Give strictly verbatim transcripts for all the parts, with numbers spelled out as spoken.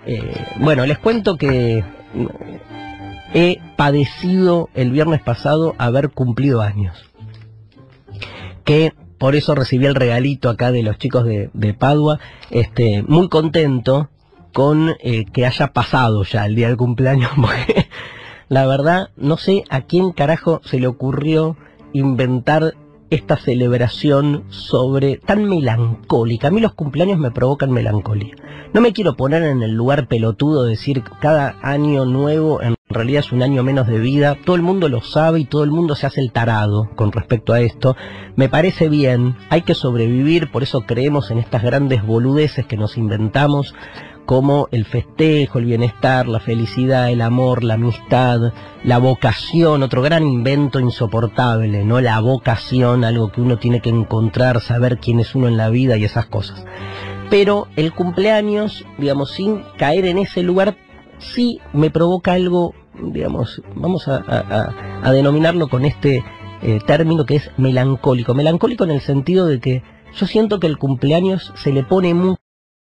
Eh, bueno, les cuento que he padecido el viernes pasado haber cumplido años. Que por eso recibí el regalito acá de los chicos de, de Padua, este, muy contento con eh, que haya pasado ya el día del cumpleaños, porque la verdad no sé a quién carajo se le ocurrió inventar esta celebración sobre tan melancólica. A mí los cumpleaños me provocan melancolía. No me quiero poner en el lugar pelotudo de decir cada año nuevo en realidad es un año menos de vida. Todo el mundo lo sabe y todo el mundo se hace el tarado con respecto a esto. Me parece bien, hay que sobrevivir, por eso creemos en estas grandes boludeces que nos inventamos, como el festejo, el bienestar, la felicidad, el amor, la amistad, la vocación, otro gran invento insoportable, ¿no? La vocación, algo que uno tiene que encontrar, saber quién es uno en la vida y esas cosas. Pero el cumpleaños, digamos, sin caer en ese lugar, sí me provoca algo, digamos, vamos a, a, a denominarlo con este eh, término que es melancólico. Melancólico en el sentido de que yo siento que el cumpleaños se le pone mucho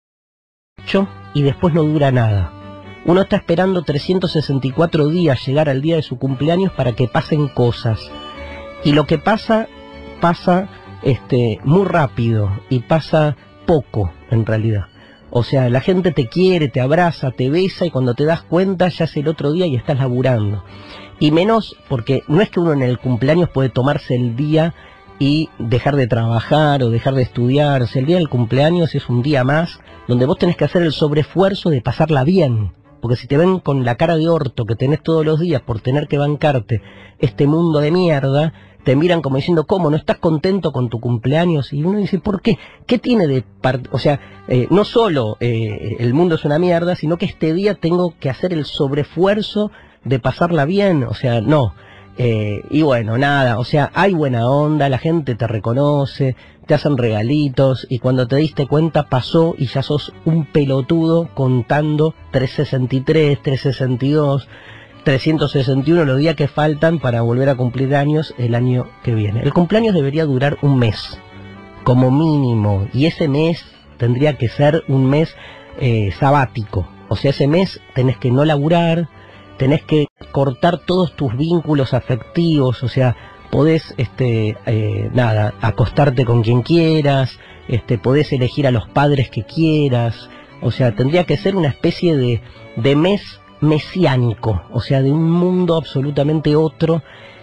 y después no dura nada. Uno está esperando trescientos sesenta y cuatro días llegar al día de su cumpleaños para que pasen cosas. Y lo que pasa, pasa este, muy rápido y pasa poco en realidad. O sea, la gente te quiere, te abraza, te besa y cuando te das cuenta ya es el otro día y estás laburando. Y menos porque no es que uno en el cumpleaños puede tomarse el día y dejar de trabajar o dejar de estudiar. O sea, el día del cumpleaños es un día más donde vos tenés que hacer el sobreesfuerzo de pasarla bien. Porque si te ven con la cara de orto que tenés todos los días por tener que bancarte este mundo de mierda, te miran como diciendo, ¿cómo? ¿No estás contento con tu cumpleaños? Y uno dice, ¿por qué? ¿Qué tiene de parte? O sea, eh, no solo eh, el mundo es una mierda, sino que este día tengo que hacer el sobreesfuerzo de pasarla bien. O sea, no. Eh, y bueno, nada, o sea, hay buena onda, la gente te reconoce, te hacen regalitos, y cuando te diste cuenta pasó y ya sos un pelotudo contando trescientos sesenta y tres, trescientos sesenta y dos, trescientos sesenta y uno los días que faltan para volver a cumplir años el año que viene. El cumpleaños debería durar un mes, como mínimo, y ese mes tendría que ser un mes eh, sabático. O sea, ese mes tenés que no laburar, tenés que cortar todos tus vínculos afectivos, o sea, podés, este, eh, nada, acostarte con quien quieras, este, podés elegir a los padres que quieras, o sea, tendría que ser una especie de, de mes mesiánico, o sea, de un mundo absolutamente otro.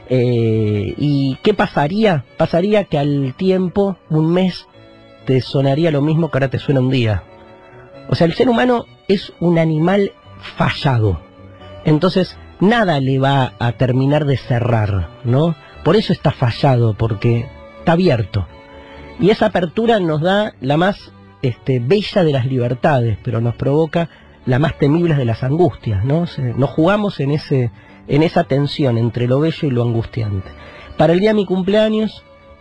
Eh, ¿y qué pasaría? Pasaría que al tiempo, un mes, te sonaría lo mismo que ahora te suena un día. O sea, el ser humano es un animal fallado. Entonces, nada le va a terminar de cerrar, ¿no? Por eso está fallado, porque está abierto. Y esa apertura nos da la más este, bella de las libertades, pero nos provoca la más temible de las angustias, ¿no? Se, nos jugamos en, ese, en esa tensión entre lo bello y lo angustiante. Para el día de mi cumpleaños,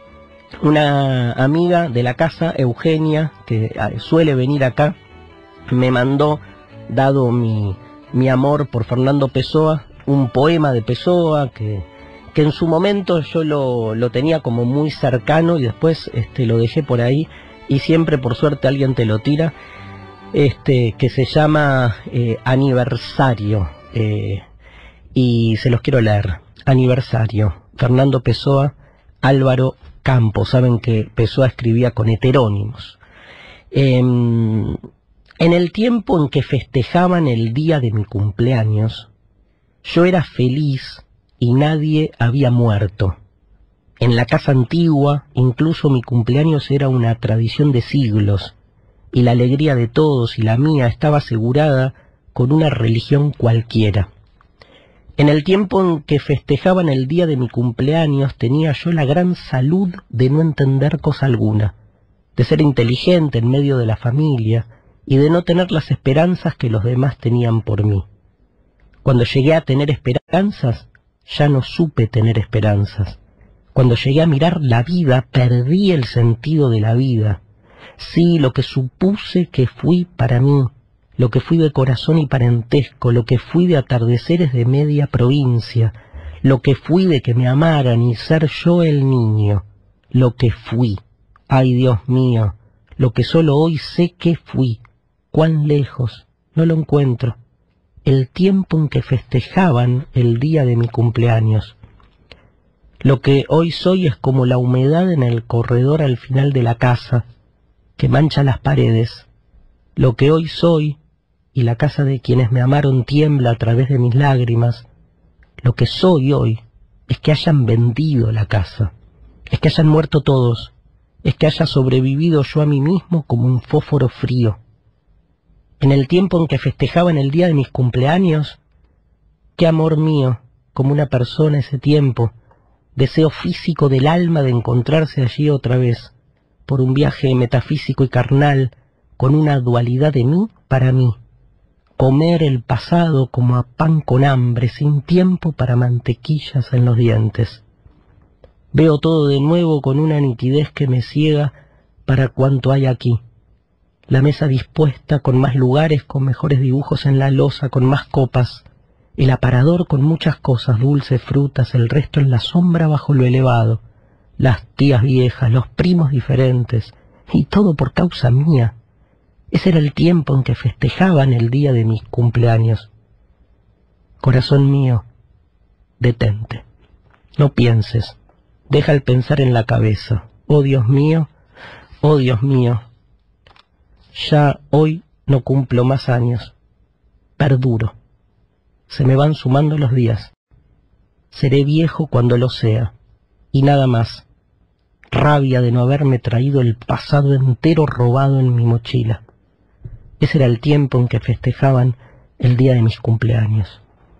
una amiga de la casa, Eugenia, que suele venir acá, me mandó, dado mi... mi amor por Fernando Pessoa, un poema de Pessoa que, que en su momento yo lo, lo tenía como muy cercano y después este, lo dejé por ahí y siempre por suerte alguien te lo tira, este, que se llama eh, Aniversario, eh, y se los quiero leer. Aniversario, Fernando Pessoa, Álvaro Campos. Saben que Pessoa escribía con heterónimos. Eh, En el tiempo en que festejaban el día de mi cumpleaños, yo era feliz y nadie había muerto. En la casa antigua, incluso mi cumpleaños era una tradición de siglos, y la alegría de todos y la mía estaba asegurada con una religión cualquiera. En el tiempo en que festejaban el día de mi cumpleaños, tenía yo la gran salud de no entender cosa alguna, de ser inteligente en medio de la familia, y de no tener las esperanzas que los demás tenían por mí. Cuando llegué a tener esperanzas, ya no supe tener esperanzas. Cuando llegué a mirar la vida, perdí el sentido de la vida. Sí, lo que supuse que fui para mí, lo que fui de corazón y parentesco, lo que fui de atardeceres de media provincia, lo que fui de que me amaran y ser yo el niño, lo que fui. Ay, Dios mío, lo que solo hoy sé que fui. Cuán lejos, no lo encuentro. El tiempo en que festejaban el día de mi cumpleaños. Lo que hoy soy es como la humedad en el corredor al final de la casa, que mancha las paredes. Lo que hoy soy, y la casa de quienes me amaron tiembla a través de mis lágrimas, lo que soy hoy es que hayan vendido la casa, es que hayan muerto todos, es que haya sobrevivido yo a mí mismo como un fósforo frío. En el tiempo en que festejaban el día de mis cumpleaños, qué amor mío, como una persona ese tiempo, deseo físico del alma de encontrarse allí otra vez, por un viaje metafísico y carnal, con una dualidad de mí para mí, comer el pasado como a pan con hambre, sin tiempo para mantequillas en los dientes. Veo todo de nuevo con una nitidez que me ciega para cuanto hay aquí. La mesa dispuesta con más lugares, con mejores dibujos en la loza, con más copas. El aparador con muchas cosas, dulces, frutas, el resto en la sombra bajo lo elevado. Las tías viejas, los primos diferentes, y todo por causa mía. Ese era el tiempo en que festejaban el día de mis cumpleaños. Corazón mío, detente. No pienses. Deja el pensar en la cabeza. Oh Dios mío, oh Dios mío. Ya hoy no cumplo más años. Perduro. Se me van sumando los días. Seré viejo cuando lo sea. Y nada más. Rabia de no haberme traído el pasado entero robado en mi mochila. Ese era el tiempo en que festejaban el día de mis cumpleaños.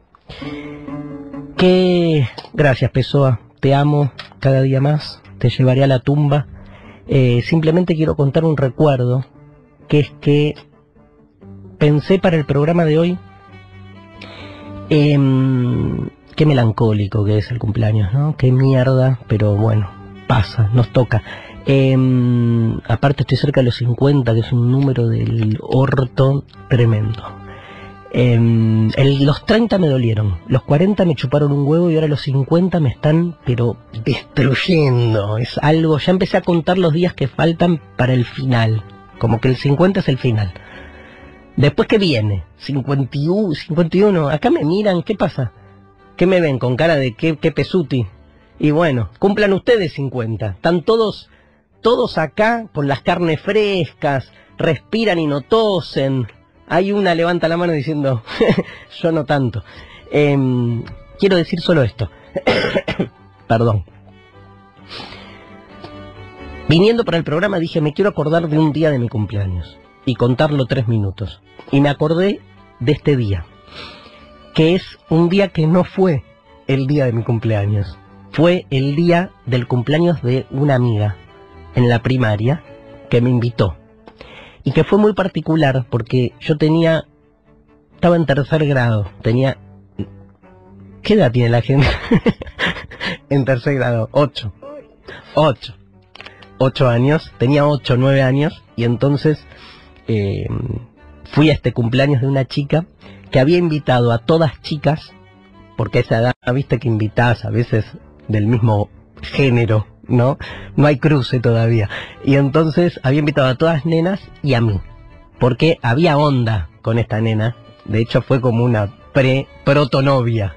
Qué... Gracias, Pessoa. Te amo cada día más. Te llevaré a la tumba. Eh, simplemente quiero contar un recuerdo, que es que pensé para el programa de hoy, eh, qué melancólico que es el cumpleaños, ¿no? Qué mierda, pero bueno, pasa, nos toca. Eh, aparte estoy cerca de los cincuenta, que es un número del orto tremendo. Eh, el, los treinta me dolieron, los cuarenta me chuparon un huevo y ahora los cincuenta me están, pero destruyendo. Es algo, ya empecé a contar los días que faltan para el final. Como que el cincuenta es el final. Después, ¿qué viene? cincuenta y uno, cincuenta y uno. Acá me miran, ¿qué pasa? ¿Qué me ven con cara de qué, qué pesuti? Y bueno, cumplan ustedes cincuenta. Están todos, todos acá con las carnes frescas, respiran y no tosen. Hay una levanta la mano diciendo, yo no tanto. Eh, quiero decir solo esto. Perdón. Viniendo para el programa dije, me quiero acordar de un día de mi cumpleaños y contarlo tres minutos. Y me acordé de este día, que es un día que no fue el día de mi cumpleaños. Fue el día del cumpleaños de una amiga en la primaria que me invitó. Y que fue muy particular porque yo tenía, estaba en tercer grado, tenía, ¿qué edad tiene la gente? En tercer grado, ocho. Ocho. Ocho años, tenía ocho, nueve años, y entonces eh, fui a este cumpleaños de una chica que había invitado a todas chicas, porque a esa edad, viste que invitás a veces del mismo género, ¿no? No hay cruce todavía. Y entonces había invitado a todas nenas y a mí, porque había onda con esta nena. De hecho fue como una pre-protonovia.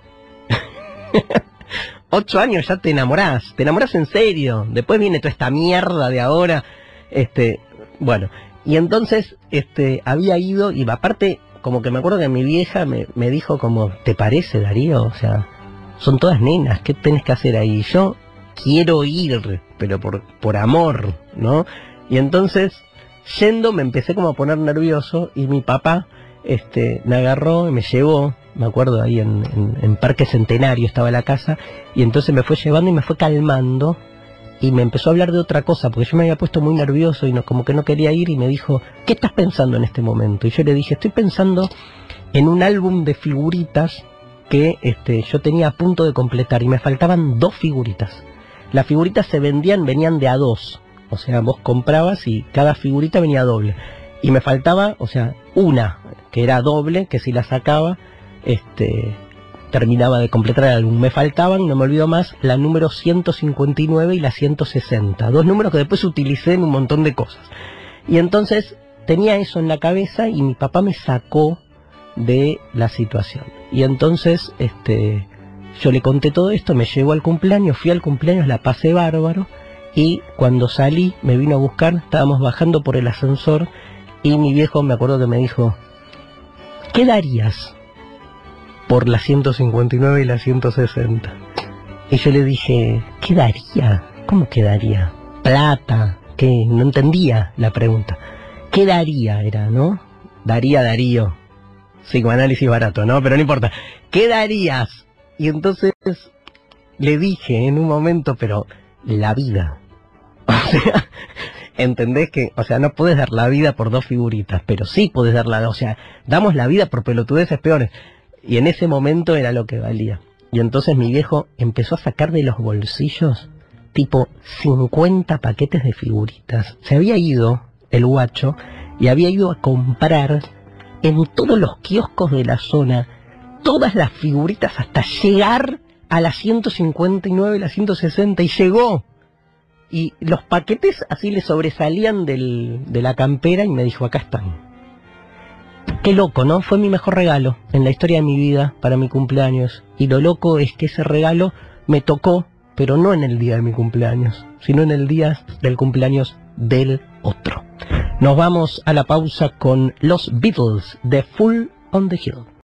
Ocho años ya te enamorás, te enamorás en serio. Después viene toda esta mierda de ahora. Este, bueno, y entonces este había ido, y aparte, como que me acuerdo que mi vieja me, me dijo como, ¿te parece, Darío? O sea, son todas nenas, ¿qué tenés que hacer ahí? Yo quiero ir, pero por, por amor, ¿no? Y entonces, yendo, me empecé como a poner nervioso, y mi papá este, me agarró y me llevó. Me acuerdo ahí en, en, en Parque Centenario estaba la casa, y entonces me fue llevando y me fue calmando, y me empezó a hablar de otra cosa, porque yo me había puesto muy nervioso y no, como que no quería ir, y me dijo, ¿qué estás pensando en este momento? Y yo le dije, estoy pensando en un álbum de figuritas que este, yo tenía a punto de completar, y me faltaban dos figuritas. Las figuritas se vendían, venían de a dos, o sea, vos comprabas y cada figurita venía doble, y me faltaba, o sea, una, que era doble, que si la sacaba, este, terminaba de completar el álbum. Me faltaban, no me olvido más, la número ciento cincuenta y nueve y la ciento sesenta, dos números que después utilicé en un montón de cosas. Y entonces tenía eso en la cabeza, y mi papá me sacó de la situación. Y entonces este, yo le conté todo esto, me llevó al cumpleaños, fui al cumpleaños, la pasé bárbaro, y cuando salí me vino a buscar, estábamos bajando por el ascensor, y mi viejo me acuerdo que me dijo, ¿qué darías por la ciento cincuenta y nueve y la ciento sesenta? Y yo le dije, ¿qué daría? ¿Cómo qué daría? ¿Plata? ¿Qué? No entendía la pregunta. ¿Qué daría era, no? Daría Darío. Psicoanálisis barato, ¿no? Pero no importa. ¿Qué darías? Y entonces le dije en un momento, pero la vida. O sea, ¿entendés que? O sea, no puedes dar la vida por dos figuritas, pero sí puedes dar la... O sea, damos la vida por pelotudeces peores. Y en ese momento era lo que valía. Y entonces mi viejo empezó a sacar de los bolsillos tipo cincuenta paquetes de figuritas. Se había ido el guacho y había ido a comprar en todos los kioscos de la zona todas las figuritas hasta llegar a la ciento cincuenta y nueve y la ciento sesenta, y llegó. Y los paquetes así le sobresalían del, de la campera, y me dijo, acá están. Qué loco, ¿no? Fue mi mejor regalo en la historia de mi vida para mi cumpleaños. Y lo loco es que ese regalo me tocó, pero no en el día de mi cumpleaños, sino en el día del cumpleaños del otro. Nos vamos a la pausa con los Beatles de Full on the Hill.